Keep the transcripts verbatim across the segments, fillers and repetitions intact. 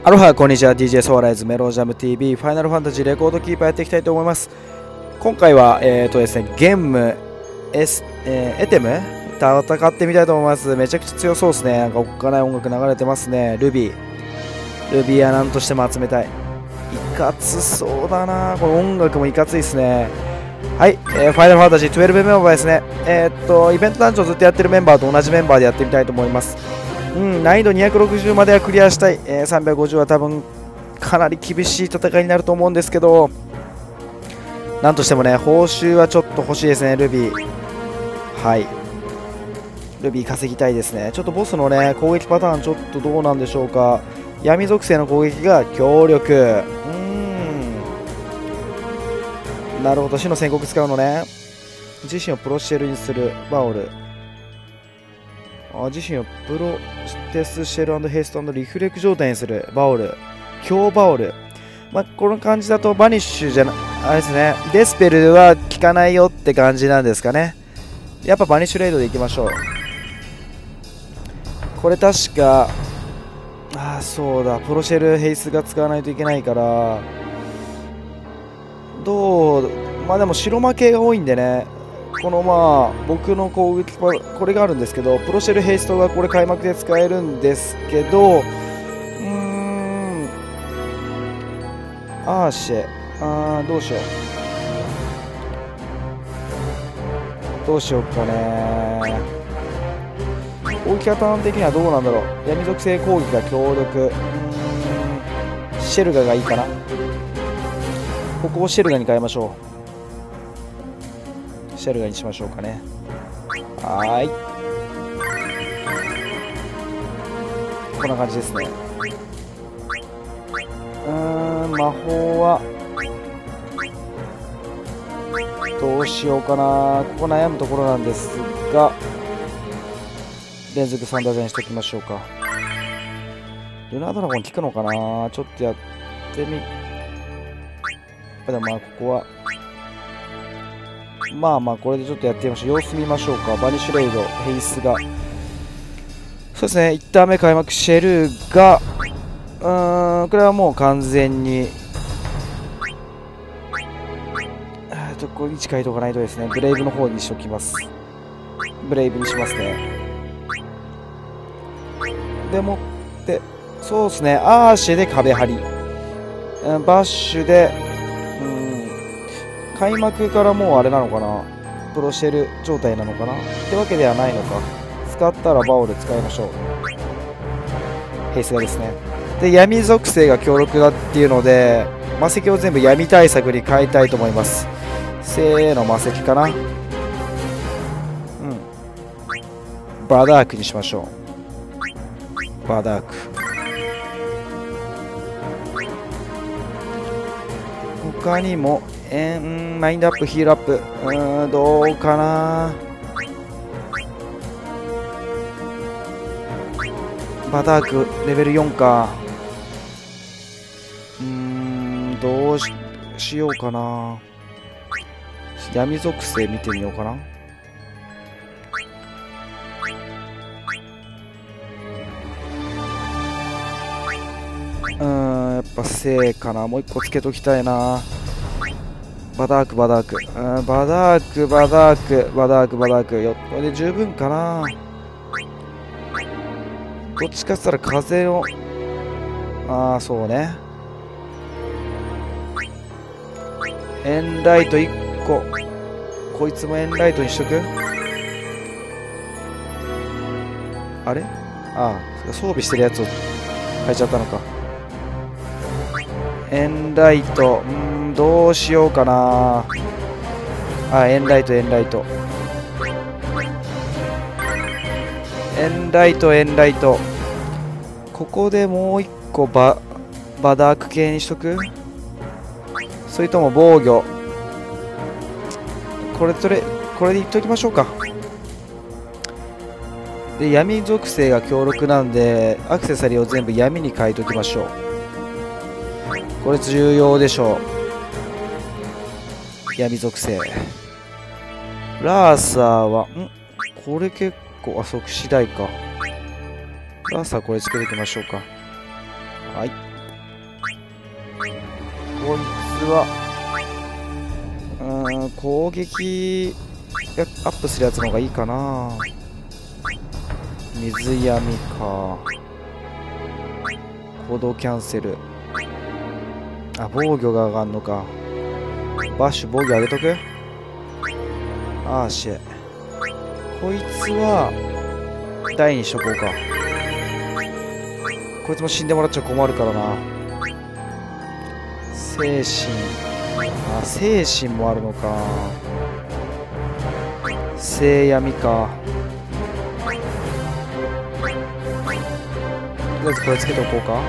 アロハ、こんにちは。ディージェー ソーライズメロジャム ティービー ファイナルファンタジーレコードキーパーやっていきたいと思います。今回は、えーとですね、ゲーム、S えー、エテム戦ってみたいと思います。めちゃくちゃ強そうですね。なんかおっかない音楽流れてますね。ルビー。ルビーは何としても集めたい。いかつそうだな。この音楽もいかついですね。はい、えー、ファイナルファンタジーじゅうにメンバーですね。えー、っと、イベント団長ずっとやってるメンバーと同じメンバーでやってみたいと思います。うん、難易度にひゃくろくじゅうまではクリアしたい。えー、さんびゃくごじゅうは多分かなり厳しい戦いになると思うんですけど、なんとしてもね、報酬はちょっと欲しいですね、ルビー。はい。ルビー稼ぎたいですね。ちょっとボスのね、攻撃パターンちょっとどうなんでしょうか。闇属性の攻撃が強力。うーん。なるほど、死の宣告使うのね。自身をプロシェルにするバオル。あ自身をプロテスシェル&ヘイスト&リフレク状態にするバオル。強バオル。まあ、この感じだとバニッシュじゃな、あれですね。デスペルは効かないよって感じなんですかね。やっぱバニッシュレイドでいきましょう。これ確か、ああ、そうだ。プロシェルヘイスが使わないといけないから、どう、まあでも白負けが多いんでね。このまあ僕の攻撃はこれがあるんですけど、プロシェルヘイストがこれ開幕で使えるんですけど、うーん、アーシェ、あーどうしよう、どうしようかね。攻撃パターン的にはどうなんだろう。闇属性攻撃が強力、うーん、シェルガがいいかな。ここをシェルガに変えましょう。シェルガにしましょうかね。はーい。こんな感じですね。うーん、魔法はどうしようかな。ここ悩むところなんですが、連続サンダージャにしときましょうか。ルナードラゴン効くのかな。ちょっとやってみ、でもまあここはまあまあこれでちょっとやってみましょう。様子見ましょうか。バニッシュレイド、ヘイスが。そうですね、いちターン目開幕、シェルが、うーん、これはもう完全に、えっと、ここ位置変えておかないとですね、ブレイブの方にしておきます。ブレイブにしますね。でもって、そうですね、アーシェで壁張り、うん、バッシュで、開幕からもうあれなのかな、プロシェル状態なのかなってわけではないのか。使ったらバオル使いましょう。ヘイスがですね。で、闇属性が強力だっていうので、魔石を全部闇対策に変えたいと思います。せーの、魔石かな。うん。バダークにしましょう。バダーク。他にも、えー、マインドアップ、ヒールアップ、うーん、どうかな。バダーク、レベルよんか。うーん、どう し, しようかな。闇属性見てみようかな。うーん、やっぱ正かな。もう一個つけときたいな。バダーク、バダーク、うん、バダーク、バダーク、バダーク、バダークよ。これで十分かな。どっちかっつったら風を、ああ、そうね。エンライトいっこ。こいつもエンライトにしとく。あれああ、装備してるやつを変えちゃったのか。エンライト、うん、どうしようかな。あ、エンライト、エンライト。エンライト、エンライト。ここでもう一個バ、バダーク系にしとく？それとも防御。これとれ、これでいっときましょうか。で、闇属性が強力なんで、アクセサリーを全部闇に変えときましょう。これ重要でしょう。闇属性。ラーサーは、んこれ結構、あ、即死代か。ラーサーこれつけておきましょうか。はい。 こいつはうーん攻撃がアップするやつの方がいいかな。水闇か。行動キャンセル。あ、防御が上がんのか。バッシュ防御上げとく。あーしこいつは大にしとこうか。こいつも死んでもらっちゃ困るからな。精神、あ、精神もあるのか。聖闇か。とりあえずこれつけておこうか。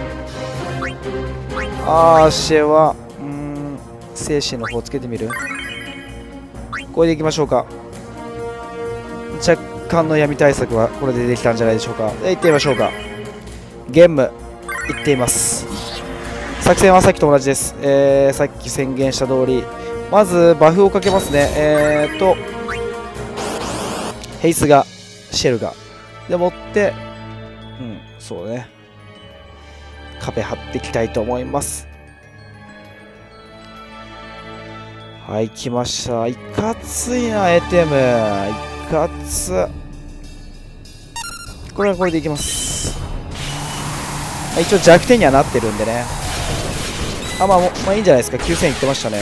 あーシェはうーん精神の方つけてみる。これでいきましょうか。若干の闇対策はこれでできたんじゃないでしょうか。で、いってみましょうか。ゲームいっています。作戦はさっきと同じです。えー、さっき宣言した通り、まずバフをかけますね。えーっとヘイスがシェルがでもってうんそうね、壁張っていきたいと思います。はい、来ました。いかついな、エテム。いかつ。これはこれでいきます。一応弱点にはなってるんでね。あ、まあ、まあいいんじゃないですか。きゅうせんいってましたね。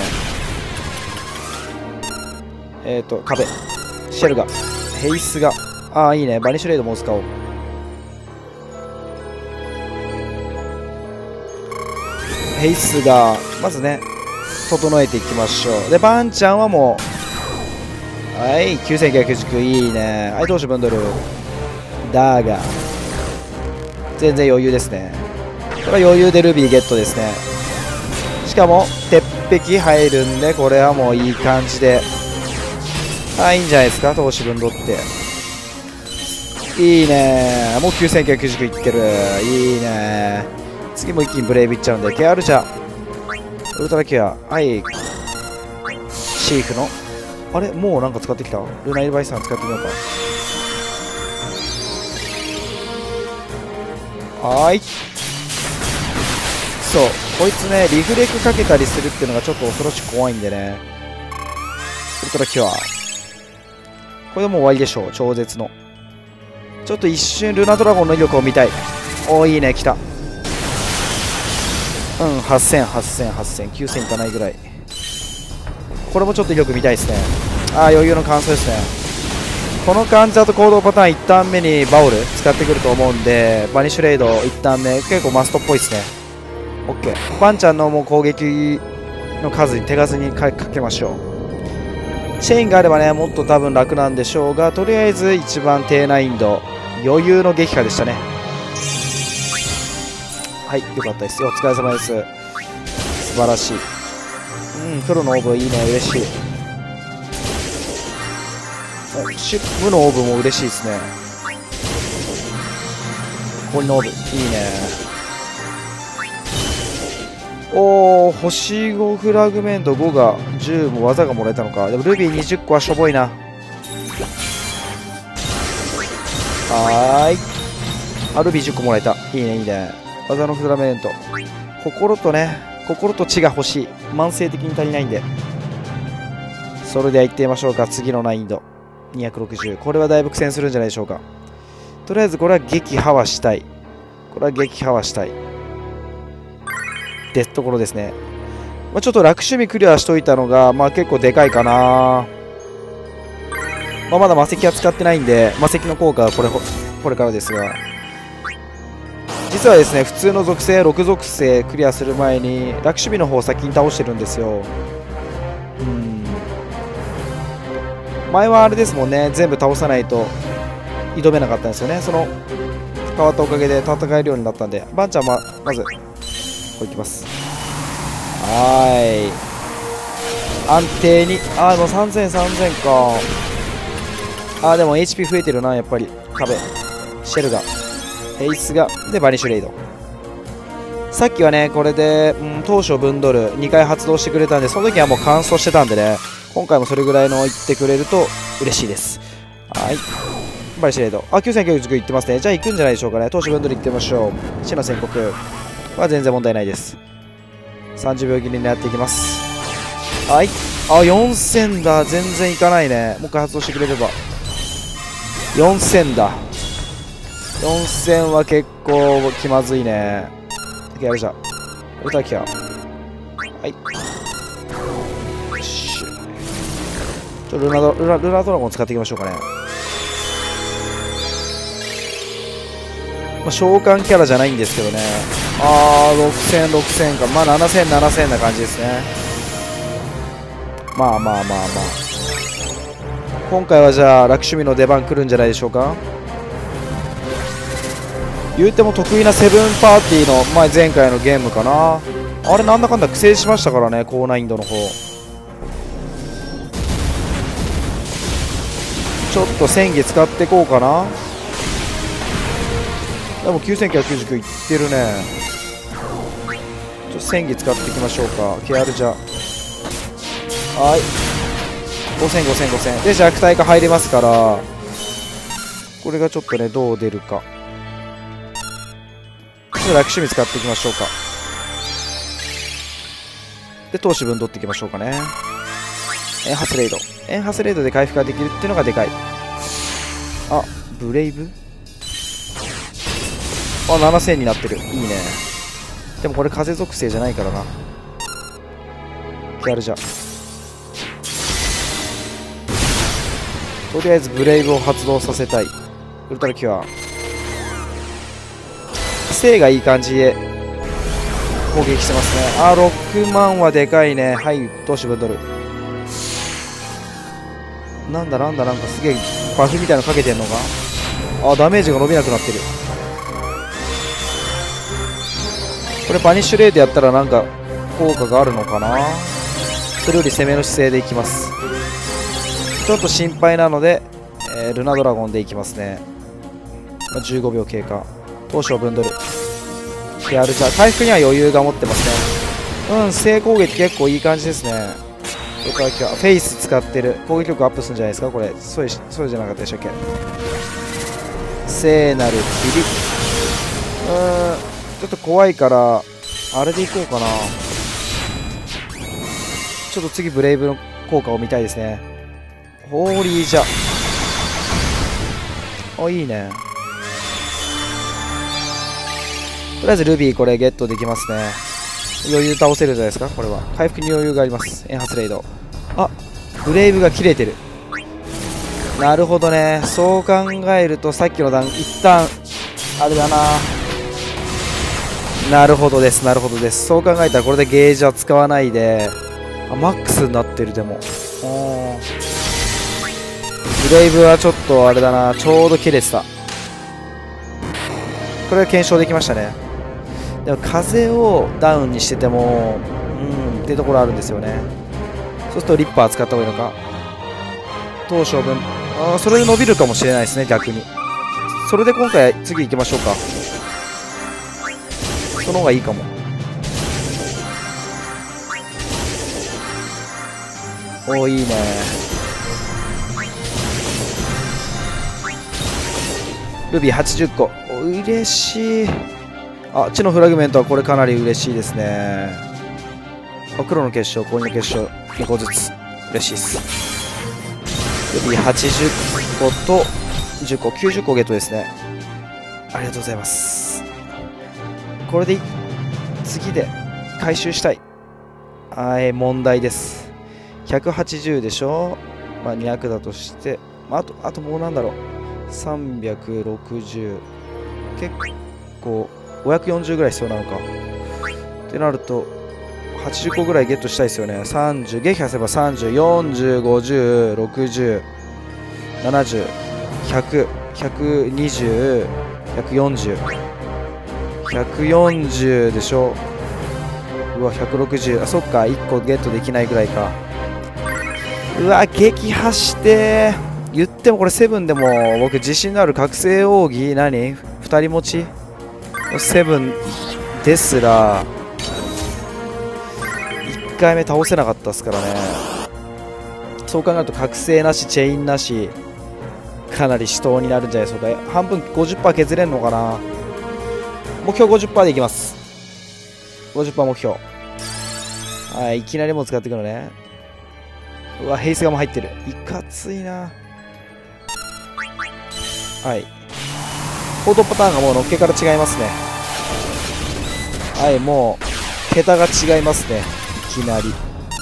えっと、壁。シェルが。ヘイスが。ああ、いいね。バニッシュレイドも使おう。ヘイスが、まずね、整えていきましょう。で、バンちゃんはもう、はい、きゅうせんきゅうひゃくきゅうじゅうきゅう、いいね。はい、投手ブンドル。だが、全然余裕ですね。これは余裕でルビーゲットですね。しかも、鉄壁入るんで、これはもういい感じで。あ、いいんじゃないですか、投手分取って。いいね。もうきゅうせんきゅうひゃくきゅうじゅうきゅういってる。いいね。次も一気にブレイブいっちゃうんで、ケアルチャー。ウルトラケア。はい。シーフの。あれもうなんか使ってきた。ルナイルバイさん使ってみようか。はーい。そう。こいつね、リフレクかけたりするっていうのがちょっと恐ろしく怖いんでね。ウルトラキュア。これでもう終わりでしょう。超絶の。ちょっと一瞬ルナドラゴンの威力を見たい。おー、いいね。来た。うん、はっせん、はっせん、はっせん、きゅうせんいかないぐらい。これもちょっと威力見たいですね。ああ、余裕の完走ですね。この感じだと行動パターンいちターン目にバオル使ってくると思うんで、バニッシュレイドいちターン目、結構マストっぽいですね。OK。バンちゃんのもう攻撃の数に手数にかけましょう。チェーンがあればね、もっと多分楽なんでしょうが、とりあえず一番低難易度、余裕の撃破でしたね。はい、よかったですよ。お疲れ様です。素晴らしい。うん、黒のオーブいいね、嬉しい。お、シップのオーブも嬉しいですね。氷のオーブ、いいね。おー、星ごフラグメントごがじゅうも技がもらえたのか。でもルビーにじゅっこはしょぼいな。はーい。あ、ルビーじゅっこもらえた。いいね、いいね。技のフラメント。心とね、心と血が欲しい。慢性的に足りないんで。それでは行ってみましょうか。次の難易度。にひゃくろくじゅう。これはだいぶ苦戦するんじゃないでしょうか。とりあえずこれは撃破はしたい。これは撃破はしたい。ってところですね。まあ、ちょっと楽趣味クリアしといたのが、まあ結構でかいかな。まあ、まだ魔石は使ってないんで、魔石の効果はこれ、これからですが。実はですね、普通の属性、ろく属性クリアする前に、楽趣味の方を先に倒してるんですよ。うん。前はあれですもんね、全部倒さないと挑めなかったんですよね。その変わったおかげで戦えるようになったんで、バンちゃんはまず、こういきます。はーい。安定に、あー、もうさんぜん、さんぜんか。あー、でも エイチピー 増えてるな、やっぱり。壁、シェルが。ヘイスが、で、バニッシュレイド。さっきはね、これで、うん、当初分ドルにかい発動してくれたんで、その時はもう乾燥してたんでね、今回もそれぐらいの言ってくれると嬉しいです。はい。バニッシュレイド。あ、きゅうせんきゅうじゅうきゅういってますね。じゃあ行くんじゃないでしょうかね。当初分ドルいってみましょう。死の宣告は全然問題ないです。 さんじゅうびょう切りにやっていきます。はい。あ、よんせんだ。全然いかないね。もう一回発動してくれれば。よんせんだ。よんせんは結構気まずいね。やるじゃん。歌きゃ。はい。よし。ちょルナドルナルナドラゴン使っていきましょうかね。まあ、召喚キャラじゃないんですけどね。あー、ろくせん、ろくせんか。まあ、ななせん、ななせんな感じですね。まあまあまあまあ。今回はじゃあ、楽趣味の出番来るんじゃないでしょうか。言うても得意なセブンパーティーの、まあ、前回のゲームかな。あれ、なんだかんだ苦戦しましたからね、高難易度の方。ちょっと戦技使っていこうかな。でもきゅうせんきゅうひゃくきゅうじゅうきゅういってるね。ちょっと戦技使っていきましょうか。ケアルジャ。はい。ごせん、ごせん、ごせん。で、弱体化入れますから、これがちょっとね、どう出るか。ちょっと楽趣味使っていきましょうか。で、投資分取っていきましょうかね。エンハスレイド。エンハスレイドで回復ができるっていうのがでかい。あ、ブレイブあ、ななせんになってる。いいね。でもこれ風属性じゃないからな。やるじゃん。とりあえずブレイブを発動させたい。ウルトラキュア。精がいい感じで攻撃してますね。あ、ろくまんはでかいね。はい、投資分取る。なんだなんだ、なんかすげえバフみたいなのかけてんのか。あ、ダメージが伸びなくなってる。これバニッシュレートやったらなんか効果があるのかな。それより攻めの姿勢でいきます。ちょっと心配なので、えー、ルナドラゴンでいきますね。まあ、じゅうごびょう経過。投手を分取る。やるじゃ回復には余裕が持ってますね。うん、正攻撃結構いい感じですね。フェイス使ってる。攻撃力アップするんじゃないですかこれ。そうそうじゃなかったでしたっけ。聖なる霧。うーん、ちょっと怖いからあれでいこうかな。ちょっと次ブレイブの効果を見たいですね。ホーリージャ。お、いいね。とりあえずルビーこれゲットできますね。余裕倒せるじゃないですかこれは。回復に余裕があります。エンハスレイド。あ、ブレイブが切れてる。なるほどね。そう考えるとさっきの段一旦あれだな。なるほどです、なるほどです。そう考えたらこれでゲージは使わないで、あ、マックスになってる。でもブレイブはちょっとあれだな。ちょうど切れてた。これは検証できましたね。でも風をダウンにしててもうんっていうところあるんですよね。そうするとリッパー使った方がいいのか。当初分、あ、それで伸びるかもしれないですね逆に。それで今回次行きましょうか。その方がいいかも。お、いいね。ルビーはちじゅっこ。お、嬉しい。あ、地のフラグメントはこれかなり嬉しいですね。あ、黒の結晶、氷の結晶にこずつ嬉しいです。ルビーはちじゅっことじゅっこ、きゅうじゅっこゲットですね。ありがとうございます。これで次で回収したい。はい、問題です。ひゃくはちじゅうでしょ。まあにひゃくだとして、まあ、あとあともうなんだろう、さんびゃくろくじゅう、結構ごひゃくよんじゅうぐらい必要なのかってなるとはちじゅっこぐらいゲットしたいですよね。さんじゅう、撃破すればさんじゅう、よんじゅう、ごじゅう、ろくじゅう、ななじゅう、ひゃく、ひゃくにじゅう、ひゃくよんじゅう、ひゃくよんじゅうでしょ。うわ、ひゃくろくじゅう、あ、そっか、いっこゲットできないぐらいか。うわ、撃破してー。言ってもこれセブンでも僕自信のある覚醒奥義何ふたり持ちセブンですらいっかいめ倒せなかったですからね。そう考えると覚醒なしチェインなしかなり死闘になるんじゃないでしょうか。半分 ごじゅっパーセント 削れるのかな。目標 ごじゅっパーセント でいきます。 ごじゅっパーセント 目標はい、いきなりもう使っていくのね。うわ、ヘイスガも入ってる。いかついな。はい。行動パターンがもうのっけから違いますね。はい、もう桁が違いますね。いきなり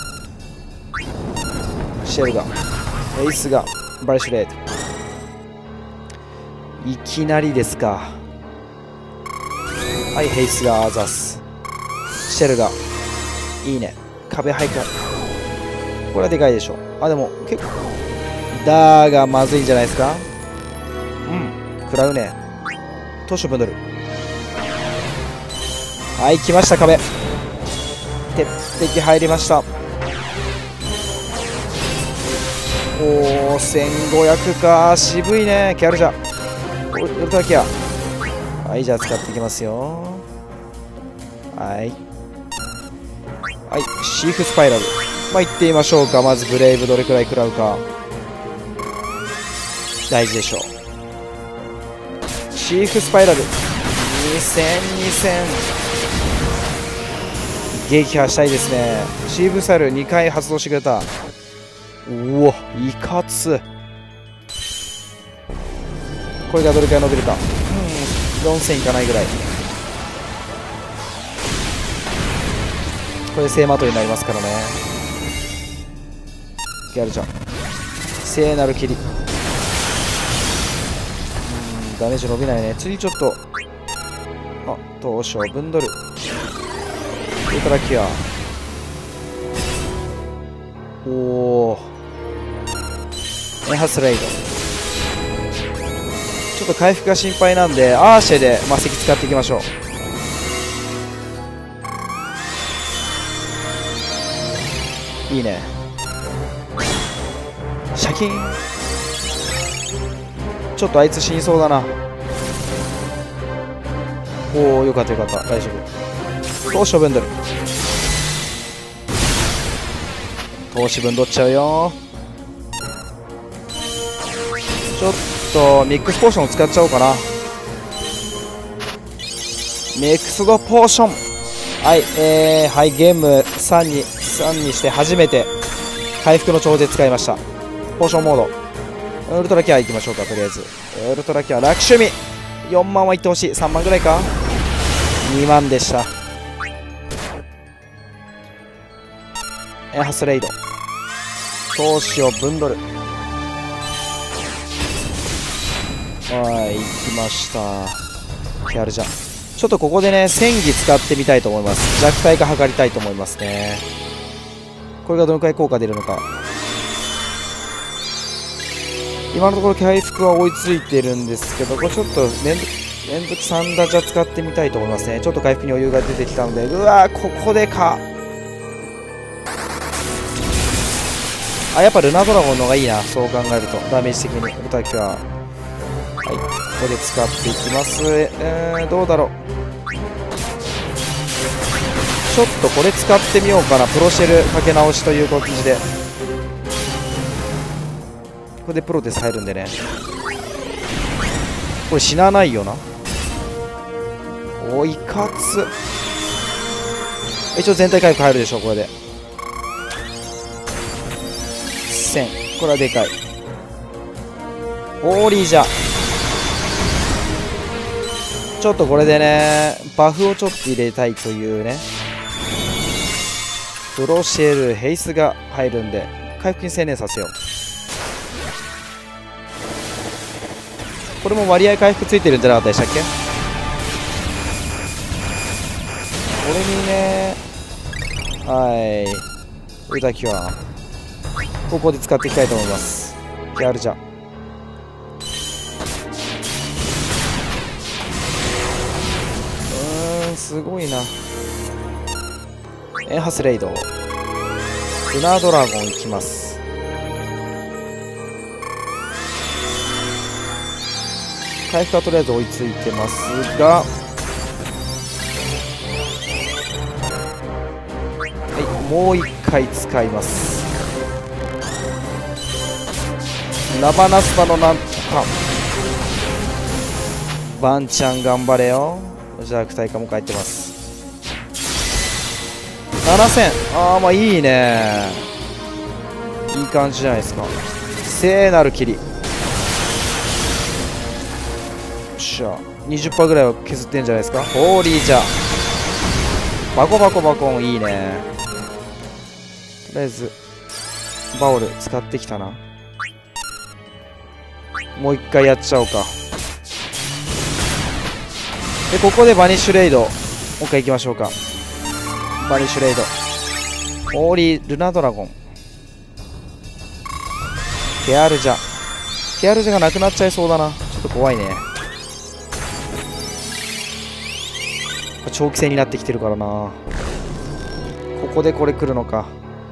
シェルガン、エイスガン、バリシュレート、いきなりですか。はい、ヘイスガーザス、シェルガン、いいね。壁配下、これはでかいでしょ。あ、でも結構だがまずいんじゃないですか。うん、食らうね。トショブンドル、はい、来ました。壁鉄壁入りました。おお、せんごひゃくか。渋いね。キャルジャウルトラキア。はい、じゃあ使っていきますよ。はいはい、シーフスパイラル、まあいってみましょうか。まずブレイブどれくらい食らうか大事でしょう。シーフスパイラルにせん、にせん、撃破したいですね。シーフスパイラルにかい発動してくれた。うお、いかつ。これがどれくらい伸びるか。うん、よんせんいかないぐらい。これ聖マトになりますからね。ギャルちゃん聖なる切り、うん、ダメージ伸びないね。次ちょっと、あ、東証ブンドル、ウルトラキア、おお、エハスレイド、ちょっと回復が心配なんでアーシェで魔石使っていきましょう。いいね。シャキーン。ちょっとあいつ死にそうだな。おお、よかったよかった、大丈夫。投資分取る、投資分取っちゃうよ。ちょっとミックスポーションを使っちゃおうかな。ミックスドポーション、はい、えー、はい、ゲームさんにさんにして初めて回復の調整使いました。ポーションモード、ウルトラキアいきましょうか。とりあえずウルトラキア楽趣味、よんまんはいってほしい。さんまんぐらいか、にまんでした。エハスレイド、投資をブンドル、はい、行きました。キャルジャ、ちょっとここでね戦技使ってみたいと思います。弱体化図りたいと思いますね。これがどのくらい効果出るのか。今のところ回復は追いついてるんですけど、これちょっと連続連続さんダジャ使ってみたいと思いますね。ちょっと回復に余裕が出てきたので、うわー、ここでか。あ、やっぱルナドラゴンの方がいいな、そう考えると。ダメージ的にウルトラキア、はい、ここで使っていきます。えー、どうだろう。ちょっとこれ使ってみようかな。プロシェルかけ直しという感じで、これでプロテス入るんでね。これ死なないよな。お、いかつ。一応全体回復入るでしょう、これでせん。これはでかい。オーリーじゃ、ちょっとこれでねバフをちょっと入れたいというね。プロシェルヘイスが入るんで回復に専念させよう。これも割合回復ついてるんじゃなかったでしたっけ。これにね、はい、ウルタキュアここで使っていきたいと思います。キャルジャ、うーん、すごいな。エンハスレイド、ルナードラゴンいきます。回復はとりあえず追いついてますが、はい、もういっかい使います。ナバナスパのなんとか、バンちゃん頑張れよ。弱体化も書いてます。 ななせん。ああ、まあいいね。いい感じじゃないですか。聖なる霧。よっしゃ。にじゅっパーセント ぐらいは削ってんじゃないですか。ホーリージャー。バコバコバコン、いいね。とりあえず、バオル使ってきたな。もう一回やっちゃおうか。で、ここでバニッシュレイド。もう一回行きましょうか。バニッシュレイド。ホーリールナドラゴン。ケアルジャ。ケアルジャがなくなっちゃいそうだな。ちょっと怖いね。長期戦になってきてるからな。ここでこれ来るのか。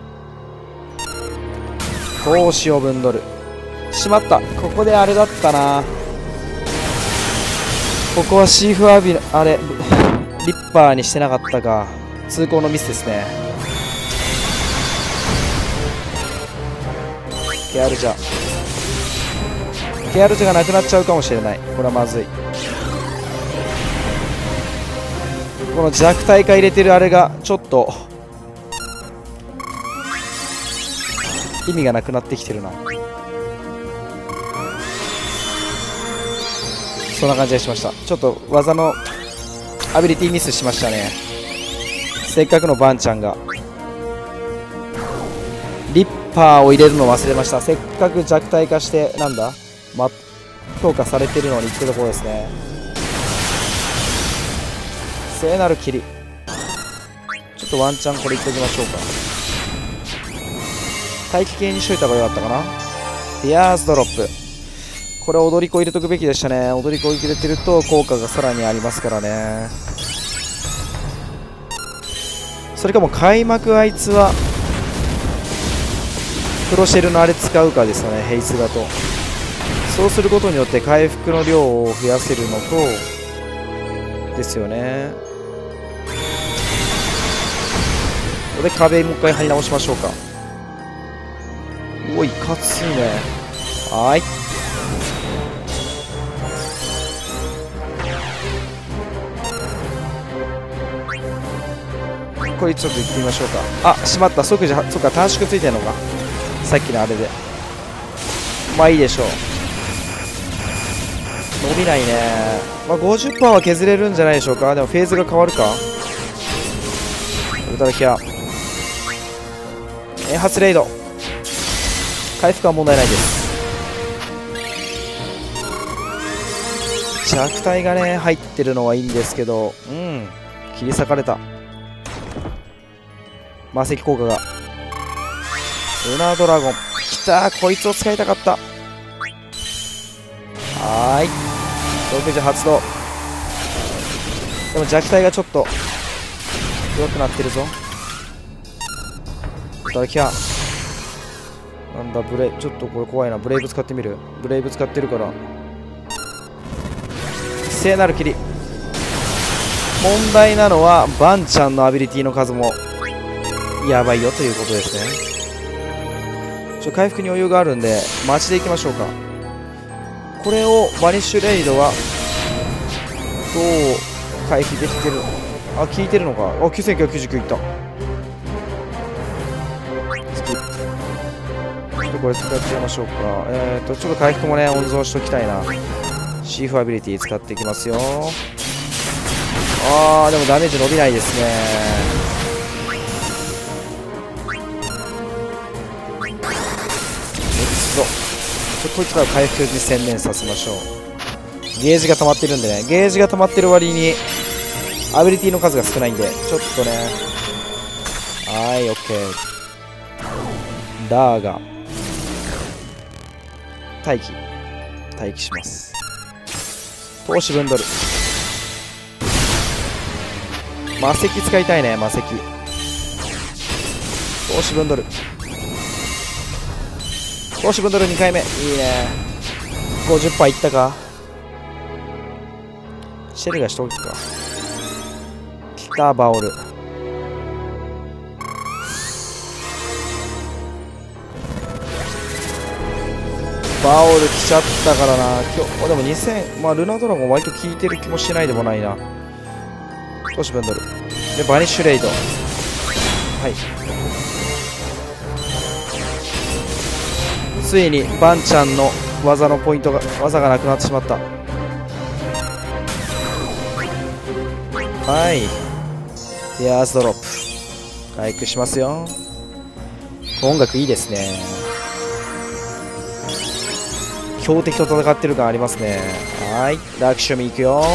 闘志を分取る。しまった。ここであれだったな。ここはシーフアビあれリッパーにしてなかったか。通行のミスですね。ケアルジャケアルジャがなくなっちゃうかもしれない。これはまずい。この弱体化入れてるあれがちょっと意味がなくなってきてるな。そんな感じがしました。ちょっと技のアビリティミスしましたね。せっかくのバンちゃんがリッパーを入れるのを忘れました。せっかく弱体化してなんだ、ま、評価されてるのにってところですね。聖なる霧。ちょっとワンチャンこれいっておきましょうか。待機系にしといた方がよかったかな。ディアーズドロップ。これ踊り子入れとくべきでしたね。踊り子入れてると効果がさらにありますからね。それかも開幕あいつはプロシェルのあれ使うかですよね。ヘイスガとそうすることによって回復の量を増やせるのとですよね。ここで壁もう一回張り直しましょうか。おい、いかついね。はーい。これちょっと行ってみましょうか。あ、しまった。即時、そっか、短縮ついてるのか。さっきのあれで。まあいいでしょう。伸びないね。まあ ごじゅっパーセント は削れるんじゃないでしょうか。でもフェーズが変わるか。ウルトラキャ遠発レイド。回復は問題ないです。弱体がね入ってるのはいいんですけど、うん、切り裂かれた。魔石効果がルナードラゴンきたー。こいつを使いたかった。はーい、ろくじ発動。でも弱体がちょっと弱くなってるぞ。だきゃなんだブレイ、ちょっとこれ怖いな。ブレイブ使ってみる。ブレイブ使ってるから聖なる霧。問題なのはバンちゃんのアビリティの数もやばいよということですね。ちょ回復に余裕があるんで待ちでいきましょうか。これをバニッシュレイドはどう回復できてる。あ、効いてるのか。あ、きゅうせんきゅうひゃくきゅうじゅうきゅういった。スキップ。ちょっとこれ使っちゃいましょうか。えーとちょっと回復もね温存しときたいな。シーフアビリティ使っていきますよ。あーでもダメージ伸びないですね。こいつらを回復に専念させましょう。ゲージが溜まってるんでね。ゲージが溜まってる割にアビリティの数が少ないんでちょっとね。はい、オッケー。ダーガ待機待機します。投資分取る。魔石使いたいね。魔石投資分取る。投資分取るにかいめ。いいね。 ごじゅっパーセント いったか。シェルがしとくか。来たバオル。バオル来ちゃったからな。今日でもにせん、まあルナドラゴン割と効いてる気もしないでもないな。投資分取る。でバニッシュレイド。 はい。ついにバンちゃんの技のポイントが技がなくなってしまった。はい。ディアーズドロップ回復しますよ。音楽いいですね。強敵と戦ってる感ありますね。はい、ラクショミいくよ。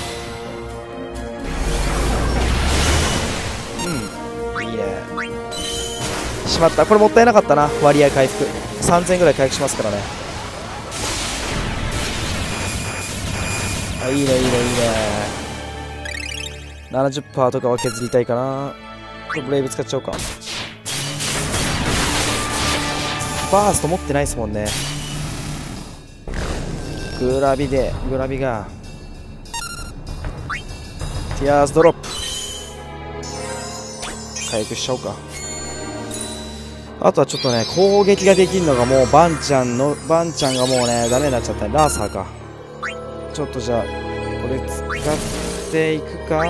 うん、いいね。しまった、これもったいなかったな。割合回復さんぜんぐらい回復しますからね。あ、いいねいいねいいね。 ななじゅっパーセント とかは削りたいかな。ブレイブ使っちゃおうか。バースト持ってないですもんね。グラビでグラビがティアーズドロップ回復しちゃおうか。あとはちょっとね、攻撃ができるのがもうバンちゃんのバンちゃんがもうねダメになっちゃったね。ラーサーか。ちょっとじゃあこれ使っていくか。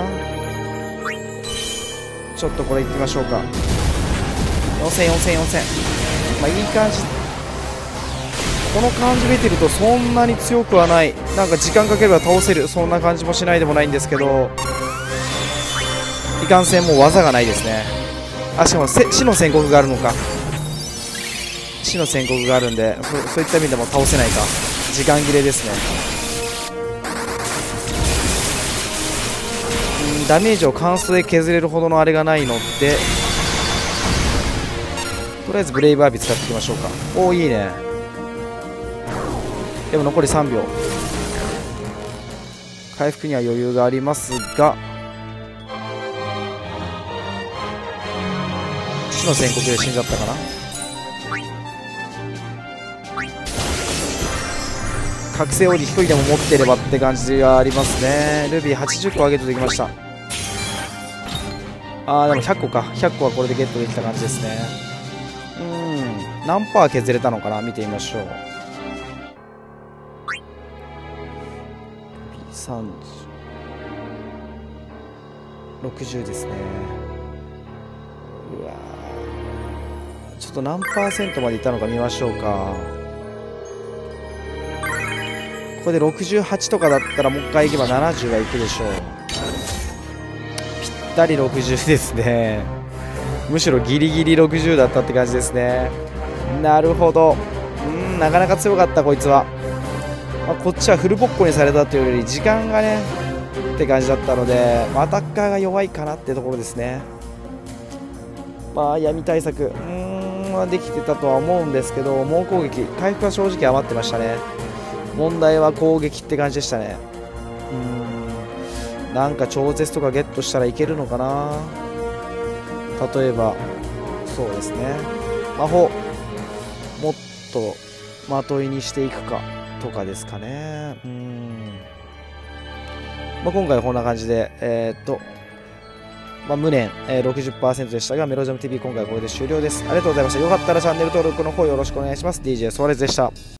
ちょっとこれいきましょうか。よんせんよんせんよんせん、まあいい感じ。この感じ見てるとそんなに強くはない。なんか時間かければ倒せる、そんな感じもしないでもないんですけど、いかんせんもう技がないですね。あ、しかも死の宣告があるのか。死の宣告があるんで、そ, そういった意味でも倒せないか。時間切れですね。うん、ダメージを関数で削れるほどのあれがないので、とりあえずブレイブアービー使っていきましょうか。おお、いいね。でも残りさんびょう、回復には余裕がありますが、死の宣告で死んじゃったかな。覚醒王子ひとりでも持ってればって感じがありますね。ルビーはちじゅっこあげてできました。あーでもひゃっこか。ひゃっこはこれでゲットできた感じですね。うん、何パー削れたのかな、見てみましょう。さんじゅう、ろくじゅうですね。うわー、ちょっと何パーセントまでいったのか見ましょうか。これでろくじゅうはちとかだったらもう一回いけばななじゅうはいくでしょう。ぴったりろくじゅうですね。むしろギリギリろくじゅうだったって感じですね。なるほど。うん、なかなか強かったこいつは。まあ、こっちはフルボッコにされたというより時間がねって感じだったので、まあ、アタッカーが弱いかなってところですね。まあ闇対策うーんはできてたとは思うんですけど、猛攻撃回復は正直余ってましたね。問題は攻撃って感じでしたね。うーん、なんか超絶とかゲットしたらいけるのかな。例えばそうですね、魔法もっとまといにしていくかとかですかね。うーん、まあ、今回はこんな感じで、えー、っと、まあ、無念、えー、ろくじゅっパーセント でしたが、メロジャム ティーブイ 今回はこれで終了です。ありがとうございました。よかったらチャンネル登録の方よろしくお願いします。ディージェー ソワレズでした。